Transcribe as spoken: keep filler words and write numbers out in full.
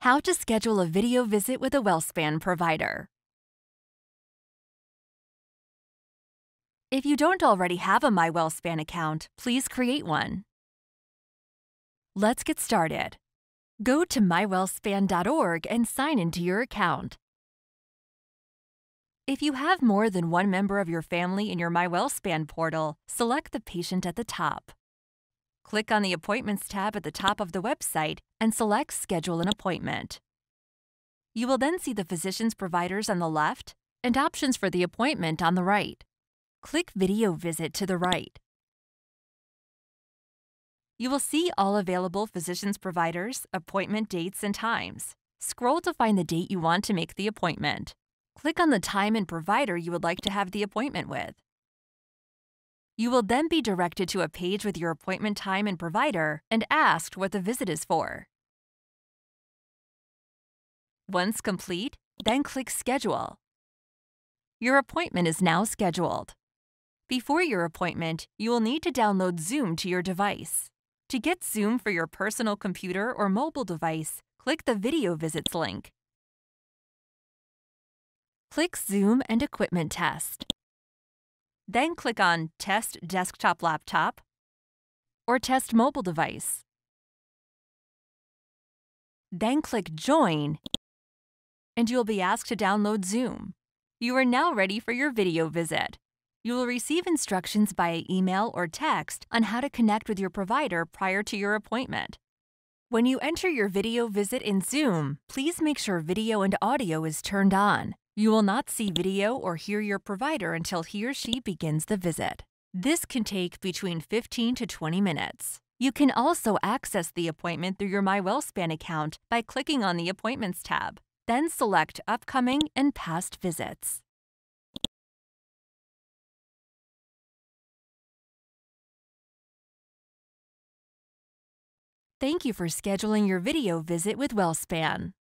How to schedule a video visit with a WellSpan provider. If you don't already have a My WellSpan account, please create one. Let's get started. Go to my wellspan dot org and sign into your account. If you have more than one member of your family in your My WellSpan portal, select the patient at the top. Click on the Appointments tab at the top of the website and select Schedule an Appointment. You will then see the physician's providers on the left and options for the appointment on the right. Click Video Visit to the right. You will see all available physician's providers, appointment dates, and times. Scroll to find the date you want to make the appointment. Click on the time and provider you would like to have the appointment with. You will then be directed to a page with your appointment time and provider and asked what the visit is for. Once complete, then click Schedule. Your appointment is now scheduled. Before your appointment, you will need to download Zoom to your device. To get Zoom for your personal computer or mobile device, click the Video Visits link. Click Zoom and Equipment Test. Then click on Test Desktop Laptop or Test Mobile Device. Then click Join, and you will be asked to download Zoom. You are now ready for your video visit. You will receive instructions via email or text on how to connect with your provider prior to your appointment. When you enter your video visit in Zoom, please make sure video and audio is turned on. You will not see video or hear your provider until he or she begins the visit. This can take between fifteen to twenty minutes. You can also access the appointment through your My WellSpan account by clicking on the Appointments tab. Then select Upcoming and Past Visits. Thank you for scheduling your video visit with WellSpan.